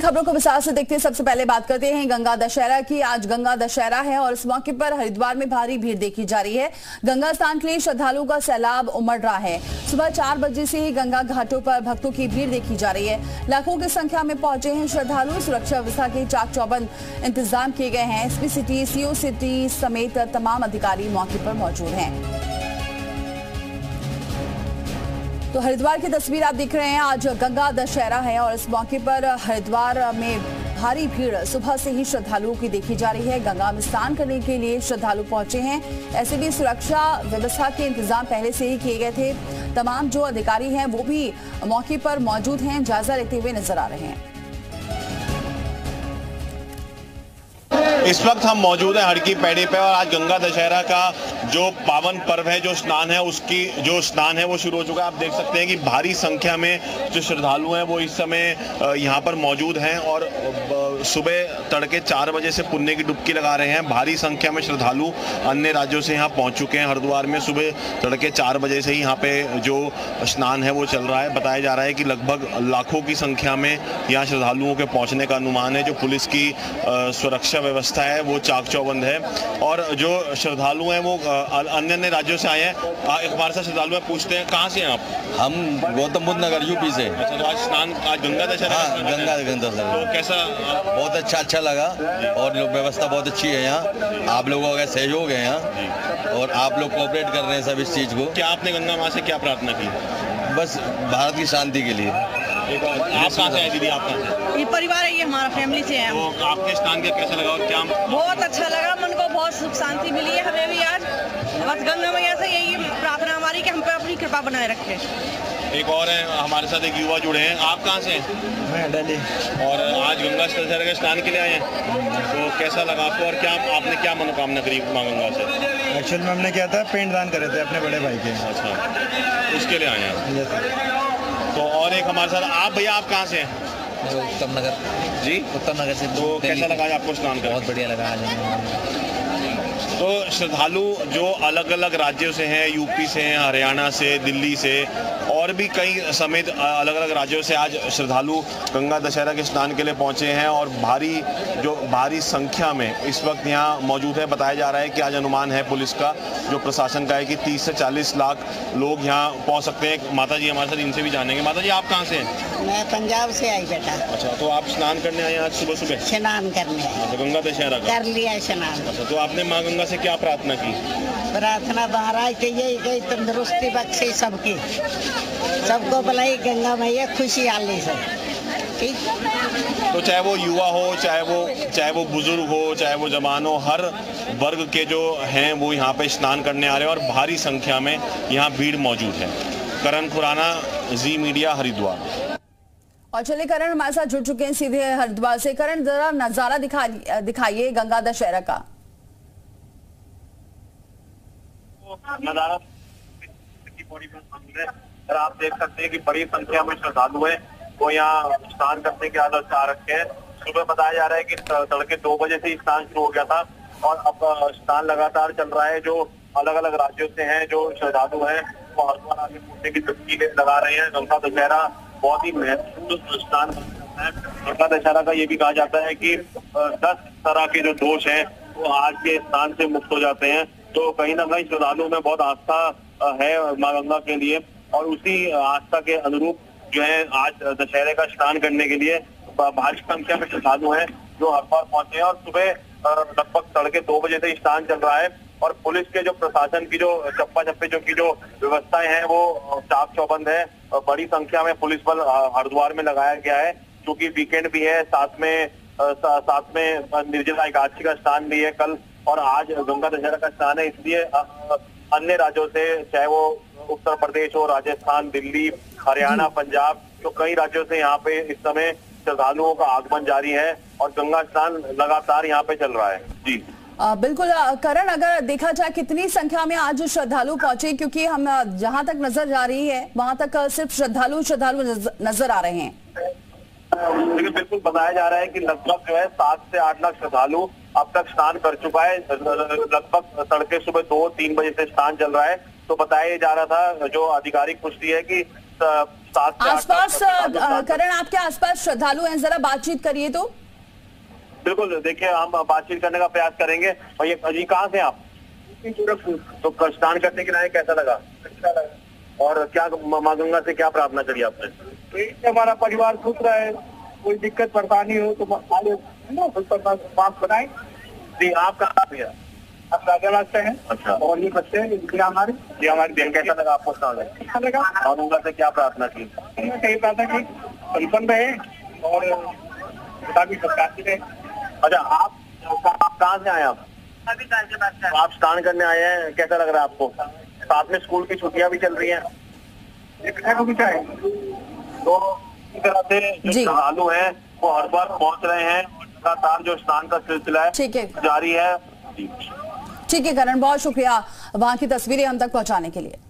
खबरों को विस्तार से देखते हैं। सबसे पहले बात करते हैं गंगा दशहरा की। आज गंगा दशहरा है और इस मौके पर हरिद्वार में भारी भीड़ देखी जा रही है। गंगा स्नान के लिए श्रद्धालुओं का सैलाब उमड़ रहा है। सुबह 4 बजे से ही गंगा घाटों पर भक्तों की भीड़ देखी जा रही है। लाखों की संख्या में पहुंचे हैं श्रद्धालु। सुरक्षा व्यवस्था के चाक चौबंद इंतजाम किए गए हैं। एसपी सिटी, सीओ सिटी समेत तमाम अधिकारी मौके पर मौजूद हैं। तो हरिद्वार की तस्वीर आप देख रहे हैं। आज गंगा दशहरा है और इस मौके पर हरिद्वार में भारी भीड़ सुबह से ही श्रद्धालुओं की देखी जा रही है। गंगा में स्नान करने के लिए श्रद्धालु पहुंचे हैं। ऐसे भी सुरक्षा व्यवस्था के इंतजाम पहले से ही किए गए थे। तमाम जो अधिकारी हैं वो भी मौके पर मौजूद हैं, जायजा लेते हुए नजर आ रहे हैं। इस वक्त हम मौजूद हैं हड़की पैड़ी पे और आज गंगा दशहरा का जो पावन पर्व है, जो स्नान है, उसकी जो स्नान है वो शुरू हो चुका है। आप देख सकते हैं कि भारी संख्या में जो श्रद्धालु हैं वो इस समय यहाँ पर मौजूद हैं और सुबह तड़के 4 बजे से पुण्य की डुबकी लगा रहे हैं। भारी संख्या में श्रद्धालु अन्य राज्यों से यहाँ पहुँच चुके हैं। हरिद्वार में सुबह तड़के 4 बजे से ही यहाँ पे जो स्नान है वो चल रहा है। बताया जा रहा है कि लगभग लाखों की संख्या में यहाँ श्रद्धालुओं के पहुँचने का अनुमान है। जो पुलिस की सुरक्षा व्यवस्था है वो चाक चौबंद है और जो श्रद्धालु हैं वो अन्य राज्यों से आए हैं। एक हमारे साथ श्रद्धालु हैं, पूछते हैं कहाँ से हैं आप? हम गौतम बुद्ध नगर यूपी से। अच्छा, तो आज स्नान, आज गंगा दशहरा। हाँ, गंगा दशहरा। तो कैसा? बहुत अच्छा लगा और व्यवस्था बहुत अच्छी है यहाँ। आप लोगों का सहयोग है यहाँ और आप लोग कोऑपरेट कर रहे हैं सब इस चीज को। क्या आपने गंगा माँ से क्या प्रार्थना की? बस भारत की शांति के लिए। आप कहाँ से आए दीदी? आप कहाँ से? ये परिवार है, ये हमारा फैमिली से है। तो आपके स्नान के कैसा लगा और क्या? बहुत अच्छा लगा, मन को बहुत सुख शांति मिली है हमें भी आज। बस गंगा मैया से यही प्रार्थना हमारी कि हम पे अपनी कृपा बनाए रखें। एक और है हमारे साथ, एक युवा जुड़े हैं। आप कहाँ से हैं? मैं दिल्ली। और आज गंगा दशहरा के स्नान के लिए आए हैं, तो कैसा लगा आपको और क्या आपने क्या मनोकामना करी माँ गंगा से? एक्चुअल में हमने क्या था, पिंड दान करे थे अपने बड़े भाई के। अच्छा, उसके लिए आए हैं। तो और एक हमारे साथ, आप भैया आप कहाँ से हैं? उत्तम नगर जी, उत्तम नगर से। तो कैसा लगा आपको स्नान कर? बहुत बढ़िया लगा आज। तो श्रद्धालु जो अलग अलग राज्यों से हैं, यूपी से हैं, हरियाणा से, दिल्ली से और भी कई समेत अलग अलग राज्यों से आज श्रद्धालु गंगा दशहरा के स्नान के लिए पहुंचे हैं और भारी संख्या में इस वक्त यहाँ मौजूद है। बताया जा रहा है कि आज अनुमान है पुलिस का, जो प्रशासन का है, कि 30 से 40 लाख लोग यहाँ पहुँच सकते हैं। माता जी हमारे साथ, इनसे भी जानेंगे। माता जी आप कहाँ से हैं? मैं पंजाब से आई बेटा। अच्छा, तो आप स्नान करने आए आज सुबह सुबह? स्नान करने आए। अच्छा, गंगा दशहरा का कर लिया स्नान। अच्छा, तो आपने माँ गंगा से क्या प्रार्थना की? प्रार्थना महाराज के यही गई, तंदुरुस्ती बख्शे सबकी, सबको भलाई गंगा मैया खुशहाली से। ठीक। तो चाहे वो युवा हो, चाहे वो बुजुर्ग हो, चाहे वो जवान हो, हर वर्ग के जो हैं वो यहाँ पे स्नान करने आ रहे हैं और भारी संख्या में यहाँ भीड़ मौजूद है। करण खुराना, जी मीडिया, हरिद्वार। और चलिए करण हमारे साथ जुड़ चुके हैं सीधे हरिद्वार से। करण, जरा नजारा दिखाइए गंगा दशहरा का। नजारा आप देख सकते हैं कि बड़ी संख्या में श्रद्धालु हैं वो यहाँ स्नान करने के आदत आ रखे हैं। सुबह बताया जा रहा है कि तड़के 2 बजे से स्नान शुरू हो गया था और अब स्नान लगातार चल रहा है। जो अलग अलग राज्यों से हैं जो श्रद्धालु हैं वो हरिद्वार आगे पुण्य की डुबकी लगा रहे हैं। गंगा दशहरा बहुत ही महत्वपूर्ण स्नान है। गंगा दशहरा का ये भी कहा जाता है कि 10 तरह के जो दोष हैं वो आज के स्नान से मुक्त हो जाते हैं। तो कहीं ना कहीं श्रद्धालुओं में बहुत आस्था है माँ गंगा के लिए और उसी आस्था के अनुरूप जो है आज दशहरे का स्नान करने के लिए भारी संख्या में श्रद्धालु हैं जो हरिद्वार पहुंचे हैं। और सुबह लगभग तड़के 2 बजे से स्नान चल रहा है और पुलिस के जो प्रशासन की जो चप्पा चप्पे की जो व्यवस्थाएं हैं वो चाक चौबंद है। बड़ी संख्या में पुलिस बल हरिद्वार में लगाया गया है क्योंकि वीकेंड भी है, साथ में निर्जला एकादशी का स्नान भी है कल और आज गंगा दशहरा का स्नान है। इसलिए अन्य राज्यों से, चाहे वो उत्तर प्रदेश हो, राजस्थान, दिल्ली, हरियाणा, पंजाब, तो कई राज्यों से यहाँ पे इस समय श्रद्धालुओं का आगमन जारी है और गंगा स्नान लगातार यहाँ पे चल रहा है। जी बिल्कुल करण, अगर देखा जाए कितनी संख्या में आज श्रद्धालु पहुंचे, क्योंकि हम जहां तक नजर जा रही है वहां तक सिर्फ श्रद्धालु नजर आ रहे हैं। लेकिन बिल्कुल बताया जा रहा है कि लगभग जो है 7 से 8 लाख श्रद्धालु अब तक स्नान कर चुका है। लगभग तड़के सुबह 2-3 बजे से स्नान चल रहा है। तो बताया जा रहा था, जो आधिकारिक पुष्टि है कि 7 से 8 आसपास करण, आपके आसपास श्रद्धालु हैं, जरा बातचीत करिए तो। बिल्कुल, देखिए हम बातचीत करने का प्रयास करेंगे। और ये अजी कहाँ से आप? तो स्नान करने के लिए कैसा लगा? और क्या माँ गंगा से क्या प्रार्थना करी आपने? तो हमारा परिवार खुश रहे, कोई दिक्कत परेशानी हो तो मास्क बनाए। जी, आप कहाँ से? आप राजाबाद से हैं। अच्छा। और ये बच्चे हमारी बहन, कैसा लगा आपको स्नान? अच्छा लगा। माँ गंगा से क्या प्रार्थना की? हमने कही प्रार्थना की संपन्न रहे और पिता की सत्कार रहे। अच्छा, आप कहाँ से आए? आप स्नान करने आए हैं, कैसा लग रहा है आपको? साथ में स्कूल की छुट्टियां भी चल रही हैं, को भी चाहे तो इस तरह से जो श्रद्धालु हैं वो हर बार पहुंच रहे हैं। लगातार जो स्नान का सिलसिला है ठीक है जारी है। ठीक है करण, बहुत शुक्रिया वहां की तस्वीरें हम तक पहुंचाने के लिए।